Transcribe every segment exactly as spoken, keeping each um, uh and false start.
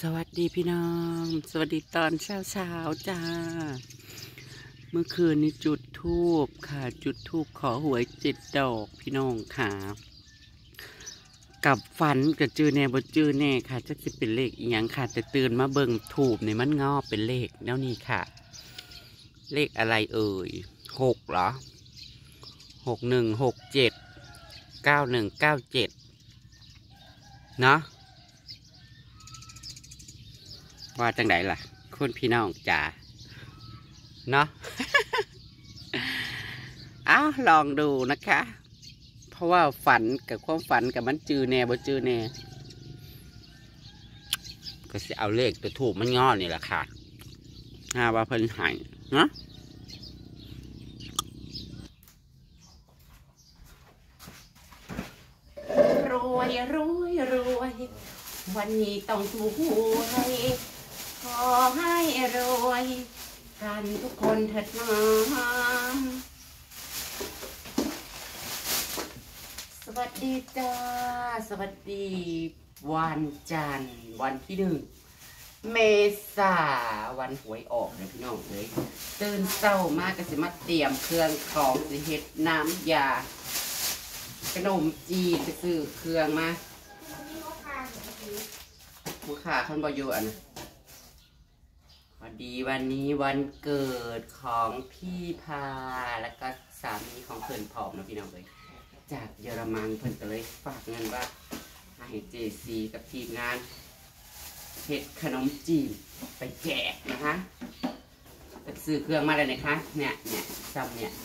สวัสดีพี่น้องสวัสดีตอนเช้าเช้าจ้าเมื่อคืนนี้จุดธูปค่ะจุดธูปขอหวยเจ็ดดอกพี่น้องค่ะกับฝันกับจือแน่บ่จือแน่ค่ะจะสิเป็นเลขอีหยังค่ะแต่ตื่นมาเบิ่งธูปในมันงอเป็นเลขแล้วนี่ค่ะเลขอะไรเอ่ยหกเหรอหกหนึ่งหกเจ็ดเก้าหนึ่งเก้าเจ็ดเนาะว่าจังไดล่ะคุณพี่น้องจ๋าเนาะ อ้าวลองดูนะคะ เพราะว่าฝันกับความฝันกับมันจือแน่บ่จือแน่ก็สิเอาเลขตัวถูกมันงอนี่แหละค่ะหาว่าเพิ่นใหายเนาะรวยรวยรวยวันนี้ต้องถูกหวยขอให้รวยกันทุกคนเถิดนะสวัสดีจ้าสวัสดีวันจันทร์วันที่หนึ่งเมษาวันหวยออกนะพี่น้องเลยตื่นเช้ามากก็สิมาเตรียมเครื่องของสิเฮ็ดน้ำยาขนมจีนไปซื้อเครื่องมาผู้ขาคนบอยู่อันพอดีวันนี้วันเกิดของพี่พาแล้วก็สามีของเพื่อนผอมนะพี่น้องเลยจากเยอรมันเพื่อนก็เลยฝากเงินว่าให้เจซีกับทีมงานเห็ดขนมจีนไปแจกนะคะไปซื้อเครื่องมาเลยนะคะเนี่ยเนี่ยซ้ำเนี่ย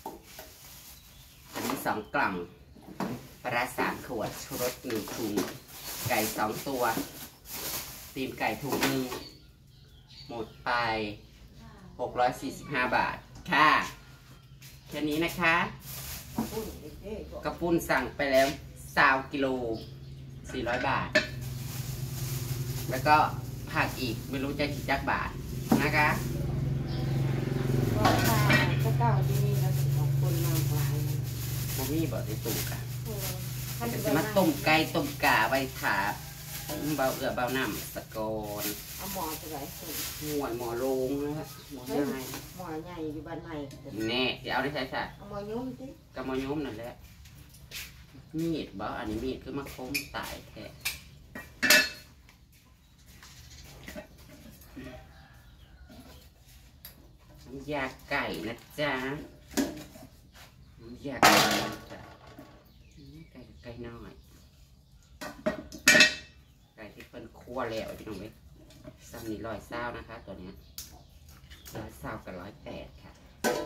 อันนี้สองกล่องปลาสามขวดชูรสหนึ่งถุงไก่สองตัวตีนไก่ถุงหนึ่งหมดไปหกร้อยสี่สิบห้าบาทค่ะแค่นี้นะคะกระปุ้นสั่งไปแล้วสามกิโลสี่ร้อยบาทแล้วก็ผักอีกไม่รู้จะกี่จักบาทนะคะก็ค่ะก็เก่าที่นี่แล้วของคนมากหลายมามีบอกในตู้กันจะมาต้มไก่ต้มกาไว้ถาเบาเอือเบาน้ำสะกอนเอาหมอจะไหนสูงหวยหมอลงนะฮะหมอใหญ่หมอใหญ่อยู่บ้านใหม่แน่จะเอาได้ใช่ใช่เอาหมอยุ่มสิกับหมอยุ่มนั่นแหละมีดบ่อันนี้มีดคือมาคมตายแท้น้ำยาไก่นะจ๊ะน้ำยาไก่นะจ๊ะไก่ไก่น้อยไก่ที่เพิ่นคั่วแล้วพี่น้องเว้ยซ้ำนี่ร้อยเศร้านะคะตัวนี้ร้อยเศร้ากับร้อยแปดค่ะ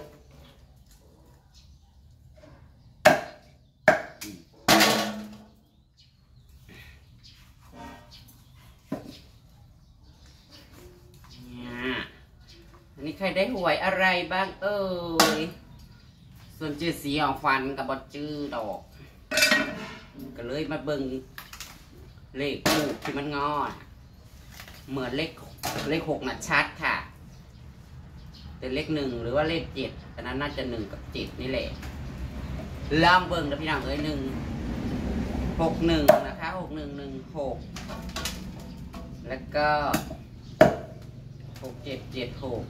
อันนี้ใครได้หวยอะไรบ้างเอ่ยส่วนจืดสีของฟันกับบอจืดดอกก็เลยมาเบิ่งเลขคู่ที่มันงอเหมือนเลขเลขหกน่ะชัดค่ะแต่เลขหนึ่งหรือว่าเลขเจ็ดอันนั้นน่าจะหนึ่งกับเจ็ดนี่แหละลองเบิ่งนะพี่น้องเอ้ยหนึ่งหกหนึ่งนะคะหกหนึ่งหนึ่งหกแล้วก็หกเจ็ดเจ็ดหก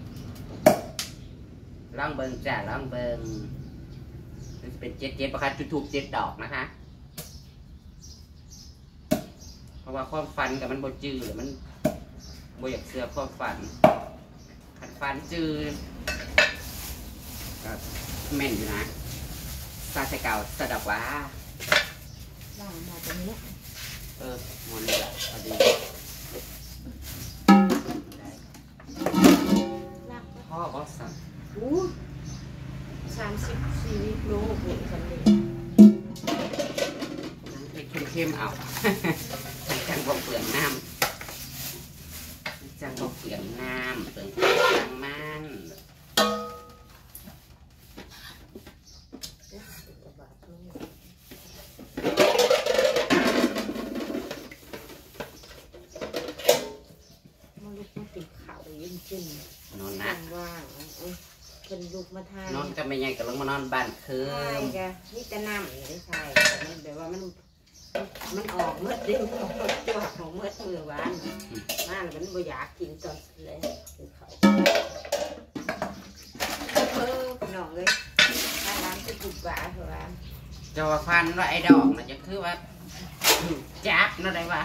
ล่องเบิงจ้าล่องเบิงเป็นเจ็ดเจ็ดประคัดจุดถูกเจ็ดดอกนะคะเพราะว่าความฟันกับมันบดจืดหรือมันบดอยากเสือความฟันขัดฟันจืดก็แม่นอยู่นะซาใส่เก่าสะดอกว่าล่างมาตรงนี้เออหมดเลยพอดีพ่อบอสสั่งอู้สามสิบสี่โลเห็นกันเลยน้ำเข้มๆเอาจังบอกเปลือกน้ำจังบอกเปลือกน้ำเปลือกจังมันมาลุกมาติดข่าวยิ่งจริงนอนนะว่างเป็นลูกมาทานนอนก็ไม่ใหญ่ก็ลงมานอนบ้านคืนใช่จ้ะนี่จะน้ำไม่ใช่แบบว่ามันมันออกเมื่อดิ้งจ้วของเมื่อมือวานมาแล้วมันบ่อยากกินตอนเลยกินเขาเพิ่มน้องเลยถ้าร้านจะถูกบาทเท่าไหร่จะว่าฟันว่าไอ้ดอกมันจะคือว่าจักนั่นได้ปะ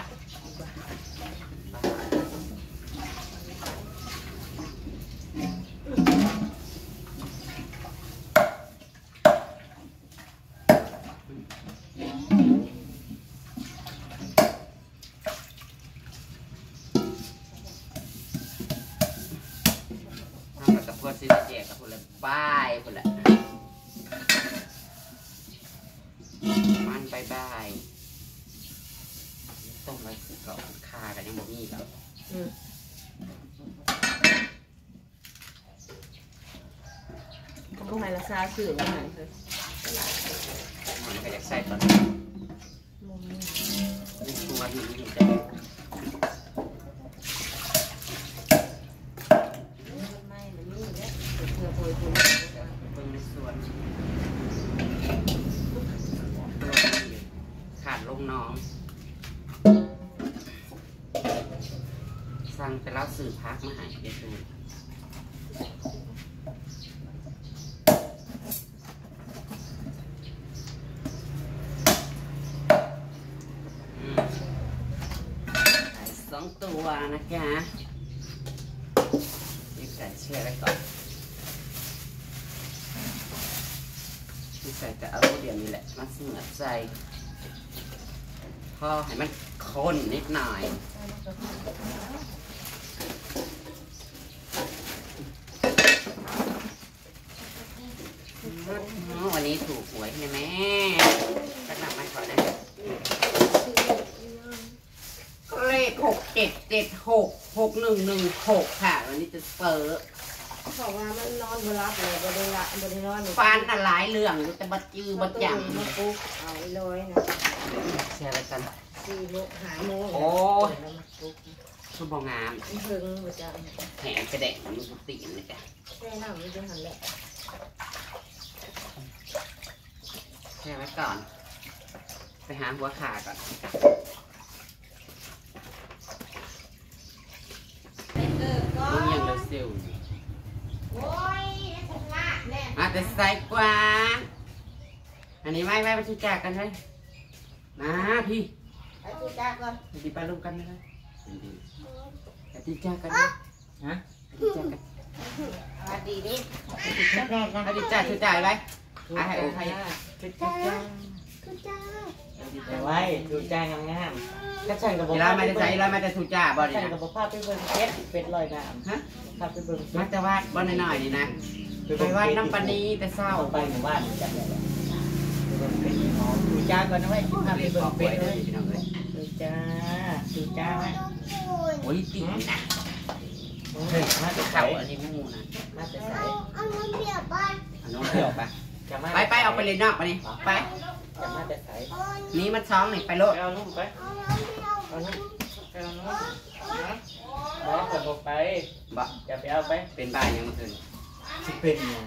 กับพวกซีเจกับพวกเลยบายพวกเลยมันบายบายต้มไว้ก่อนคากันยังบ่มีแล้วเขาบอกให้ราคาสื่อว่าไงเลยมันก็จะใส่ตอนนี่ตัวนี้อยู่ใจไม่มันนี่เนี่ยเผื่อโอยคุณเบิ่งในสวนขาดลงน้องสั่งไปแล้วสื่อพักมาหาเดี๋ยวดูสองตัวนะคะนี่ใส่เชือกไว้ก่อนนี่ใส่จะเอาเดี๋ยวนี้แหละมาเสียบใส่พอให้มันข้นนิดหน่อยวันนี้ถูกหวยใช่ไหมก็นำมาก่อนนะเลขหกเจ็ดเจ็ดหกหกหนึ่งหนึ่งหกค่ะวันนี้จะเปิดบอกว่ามันนอนบรับเลยบริละบริโนอนฟันหลายเรื่องแต่บัดจือบัดจังมาปุ๊บเอาลอยนะแชร์กันสี่โมงหาโมงโอ้ยชุบงามเพิ่งบัดจังแหงกระเด็นมันกุฏิเลยจ้ะแช่น้ำมันจะหันแหละแช่ไว้ก่อนไปหาหัวขาก่อนต้องยังเลยเซลล์มาแต่ใส่กว่าอันนี้ไม่ไม่ไปชุดจากกันเลยนะพี่ไปชุดจากก่อนดีไปร่วมกันเลยไปชุดจากกันนะฮะไปชุดจากกันสวัสดีดิไปชุดจากกันไปชุดจากชุดจากไปไอ้โอ้ใครชุดจากชุดจากแต่ไว้ชุดจากงามๆก็ฉันกับผมแล้วไม่ได้ใส่แล้วไม่ได้ชุดจากบ่เนี่ยฉันกับผมพาไปเบิ่งเป็ดเป็ดลอยน้ำฮะพาไปเบิ่งมาแต่ว่าบ่หน่อยๆนี่นะไปวัดน้ำปนีแต่เศร้าไปหมู่บ้านจังเลยไปเบิ่งเป็ดหอมชุดจากก่อนนะไว้พาไปเบิ่งเป็ดเลยชุดจากชุดจากโอ้ยตีนะเฮ้ยมาแต่เขาอันนี้มูนะมาแต่ใส่เอาน้องเปียกไปเอาน้องเปียกไปไปไปเอาไปเลยนอกไปนี่ไปจะมาแต่ใส่นี่มันช้องนี่ไปโลดเอานุ่มไปเอานุ่มไปเอานุ่มนะบอกไปบอกไปบอกอย่าไปเอาไปเป็นบ้านยังเมื่อคืนเป็นยัง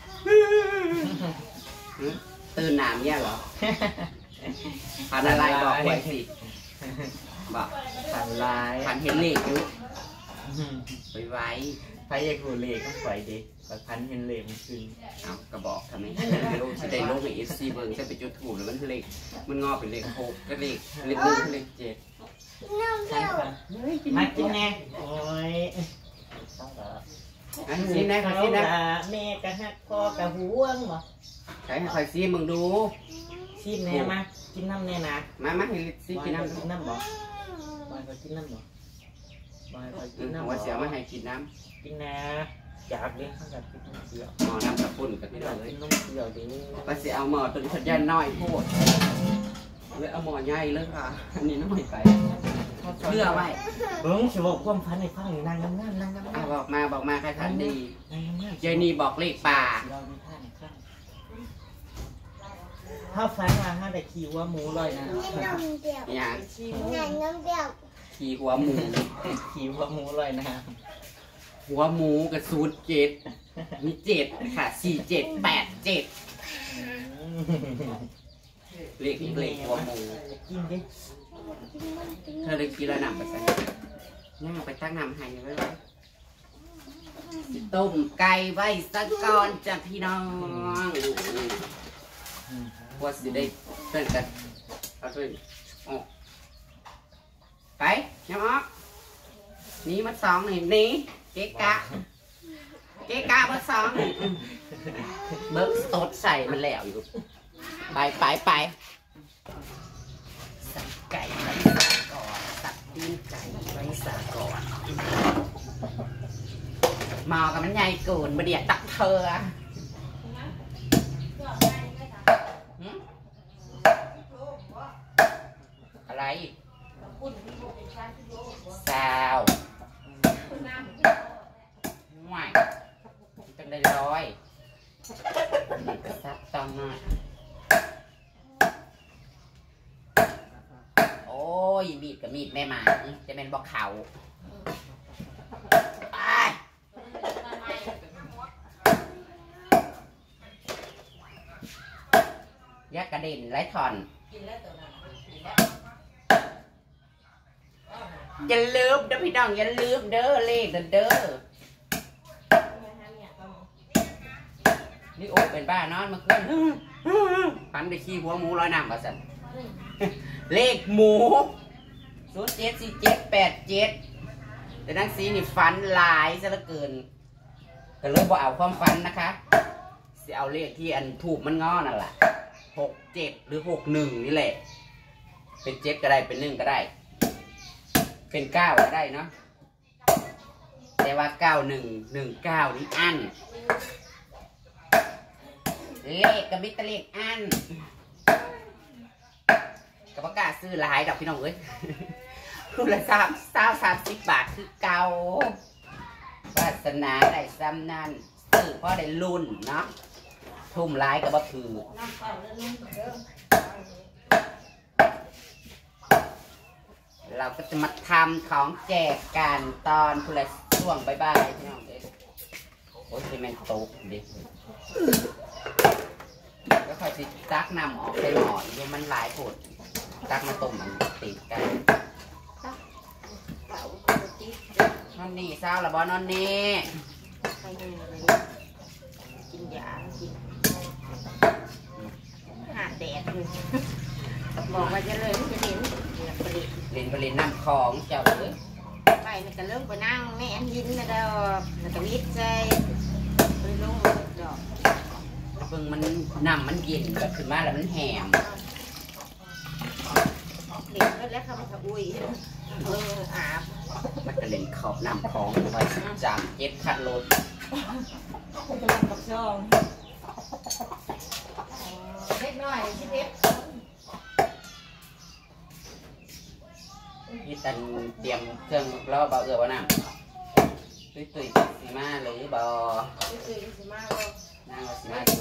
ตื่นหนามเนี่ยเหรอผ่านอะไรบอกไว้สิบอกผ่านลายผ่านเห็นเลขอยู่ไปไว้ไฟยังหูเลขก็ไฟดิพันเห็นเลขมันคืนเอากระบอกทำไมโลกที่ได้โลกในเอฟซีเบิร์นจะไปจุดถูกหรือมันเลขมันงอเป็นเลขหกก็เลขเลขหนึ่งเลขเจ็ดมากินแน่โอ้ยอันซีนะซีนะแม่กะฮักพ่อกะห่วงบ่ใครใครซีมึงดูซีแน่มากินน้ำแน่นะมามาเห็นซีกินน้ำกินน้ำบ่บอยเขากินน้ำบ่บอยเขากินน้ำว่าเสียมาให้กินน้ำกินนะอยากเลี้ยงข้าวกับกินน้ำเสียวหม้อน้ำตะปุ่นกับพี่เราเลยน้ำเสียวดิว่าเสียเอาหม้อตัวนี้สัญญาณน้อยโคตรเลยเอาหม้อใหญ่เลยค่ะอันนี้น้อยไปเพื่อไว้เบิ้งสิบอกความพันในฟังนางงามนางงามบอกมาบอกมาใครทันดีเจนี่บอกเลขป่าถ้าฟังมาถ้าแต่ขี่หัวหมูลอยนะอย่างขี่หัวหมูขี่หัวหมูลอยนะหัวหมูกับสูตรเจ็ดมีเจ็ดค่ะสี่เจ็ดแปดเจ็ดเล็กเล็กหัวหมูกินดิเธอเลยกินแล้วนำไปใส่ย่างไปตั้งนำให้ไว้เลยต้มไก่ไว้สักก่อนจ้ะพี่น้องว่าสิได้เพื่อนกันเอาช่วยออกไปน้ำออกนี่มันสองนี่นี่เก๊กะเก๊กะมันสองนี่เบิร์กสดใส่มันแล้วอยู่ไปไปไปสับไก่ไว้สาก่อนสับตีนไก่ไว้สาก่อนมอกับมันใหญ่เกินมาเดียตักเธออะไรสาวห่วยจังได้ร้อยกระซับต้องหน่อยโอ้ยมีดกับมีดแม่หมาจะเป็นบอกเขายักกระเด็นไร้ถอนอย่าลืมเด้อพี่น้องอย่าลืมเด้อเลขเด้อนี่โอ๊เป็นบ้านอนเมื่อคืนพันไปขี้หัวหมูร้อยน้ำมาสั่นเลขหมูศูนย์เจ็ดสี่เจ็ดแปดเจ็ดแต่นังสีนี่ฟันหลายซะเหลือเกินก็เลยบ่เอาความฟันนะคะจะเอาเลขที่อันถูกมันงอนั่นแหละหกเจ็ดหรือหกหนึ่งนี่แหละเป็นเจ็ดก็ได้เป็นหนึ่งก็ได้เป็นเก้าก็ได้เนาะแต่ว่าเก้าหนึ่งหนึ่งเก้านี่อันเลขกับมิตรเลขอันกับประกาศซื้อหลายดอกพี่น้องเอ้ยคุณละสามสามสามสิบบาทคือเก่าวาสนาได้ซ้ำนั่นซื้อเพราะได้รุ่นเนาะทุ่มร้ายกับว่าคือเราก็จะมาทำของแจกกันตอนคุณละช่วงบ่ายๆพี่น้องเอ้ยโอ้ยซีเมนต์ตกดิก็ค่อยสิตักนำออกใส่หม้ออีกมันหลายผดตักมาต้มมันติดกันนอนนี่เศร้าหรือบอนอนนี่กินยากินหาแดดเลยบอกว่าจะเลยจะเล่นผลิตเล่นไปเล่นน้ำของเจ้าเลยไปมันจะเริ่มไปนั่งแม่อันยินนะดอกมันจะวิทย์ใจไปลงดอกเพิ่งมันน้ำมันเย็นแบบขึ้นมาแล้วมันแหมเล่นไปแล้วเขามาอุ้ยเอออาบมันก็เล่นขอบน้ำของไปจามเจ็ดคันรถกำลังกับช่องเล็กน้อยชิเล็กนี่ตันเตรียมเครื่องล้อเบาเอือวะน้ำตุยตุยสีมาหรือบอตุยตุยสีมาเลยนั่งสีมาดู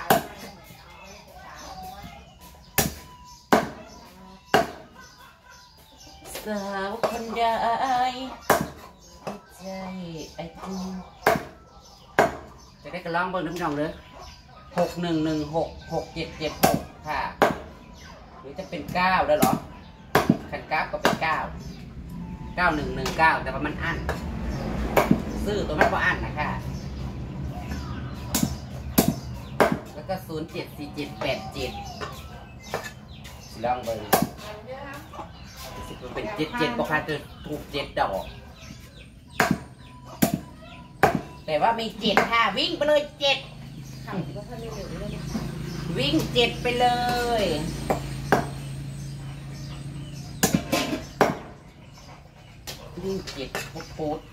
สาวคนใดใจไอ้กูจะได้กระล่องเบิ้งน้ำนองเลยหกหนึ่งหนึ่งหกหกเจ็ดเจ็ดหกค่ะหรือจะเป็นเก้าได้หรอขันเก้าก็เป็นเก้าเก้าหนึ่งหนึ่งเก้าแต่ว่ามันอั้นซื้อตัวมันก็อั้นนะคะแล้วก็ศูนย์เจ็ดสี่เจ็ดแปดเจ็ดลองเบิ้งเป็นเจ็ดเจ็ดก็พาจะถูกเจ็ดดอกแต่ว่ามีเจ็ดค่ะวิ่งไปเลยเจ็ดวิ่งเจ็ดไปเลยวิ่งเจ็ดพุดพุด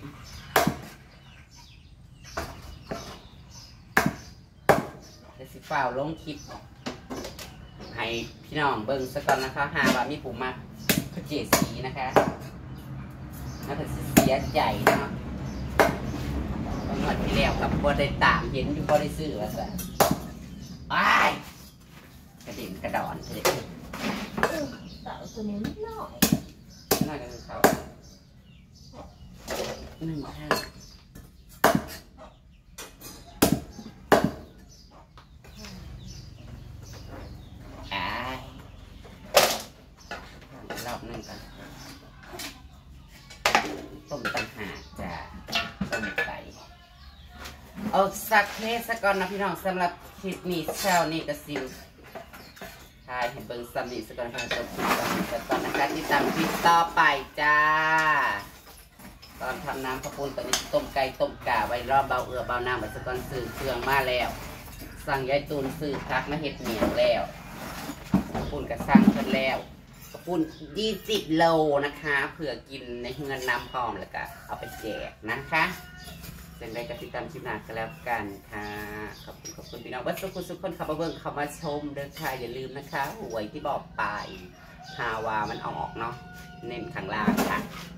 เดี๋ยวสิฝ่าวลงคลิปให้พี่น้องเบิ้งสักก่อนนะคะหาว่ามีปุ่มมาเจสีนะคะน่าจะเสียใจเนาะตอนวันที่แล้วกับบอได้ตามเห็นอยู่บอได้ซื้อว่าสิไอ้กระดิ่งกระดอนเลยเต่าตัวนี้นิดหน่อยน่าจะเป็นเขาหนึ่งห้าอเอาสักเทสก่อนนะพี่น้องสำหรับคลิปนี้เช้านี้ก็สิวทายเห็นเบิ้งซัมนี่สก่อนค่ะจบคลิปก่อนแต่ตอนนะคะที่ตามคลิปต่อไปจ้าตอนทำน้ำข้าวปุ้นตอนนี้ต้มไก่ต้มกาไว้รอบเบาเอือเบาน้ำไว้สก่อนซื้อเครื่องมาแล้วสั่งยายตูนซื้อพักมาเห็ดเหนียวแล้วข้าวปุ้นก็สั่งเพิ่นแล้วข้าวปุ้นยี่สิบโลนะคะเผื่อกินในเฮือนน้ำพร้อมแล้วก็เอาไปแจกนะคะเป็นไรกับติดตามคลิปหน้ากันแล้วกันค่ะขอบคุณขอบคุณพี่น้องวัดสุขุสุขคนขับมาเบิ้งเข้ามาชมเด้อค่ะอย่าลืมนะคะหวยที่บอกไปฮาวามันออกเนาะเน้นข้างล่างค่ะ